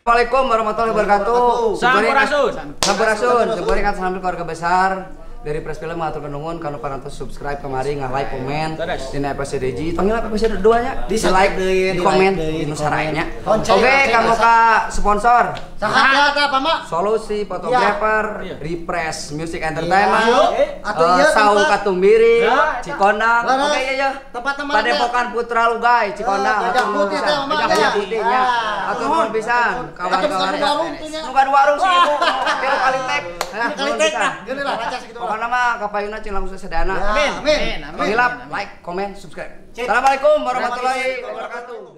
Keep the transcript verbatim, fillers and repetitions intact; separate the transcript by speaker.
Speaker 1: Assalamualaikum warahmatullahi wabarakatuh.
Speaker 2: Sampurasun.
Speaker 1: Sampurasun. Sebenarnya kan sambil keluarga besar dari Press Film atur nuhun kalau parantos subscribe kemari, nge-like, komen di episode D J. Panggil episode dua nya. Di like, di komen, di nusaranya. Oke, kamu ka sponsor.
Speaker 3: Saha apa, Mak?
Speaker 1: Solusi fotografer, Refresh Music Entertainment,
Speaker 3: Atuh ieu
Speaker 1: Saung Katumbiri, Cikondang.
Speaker 3: Leres.
Speaker 1: Oke ya.
Speaker 3: Tempat teman
Speaker 1: Padepokan Putra Lugay, Cikondang.
Speaker 3: Gajah Putih teh, Mama.
Speaker 1: Gajah Putihnya. Atur nuhun pisan. Kawan-kawan
Speaker 3: warung tuh nya.
Speaker 1: nu ka warung sih ibu. Tilu kali tek.
Speaker 3: Kali tek nah, geuning lah raca segitu.
Speaker 1: Pokoknya mah kapayuna cing langsung sedana.
Speaker 3: Amin.
Speaker 1: Hilap, like, komen, subscribe. Assalamualaikum warahmatullahi wabarakatuh.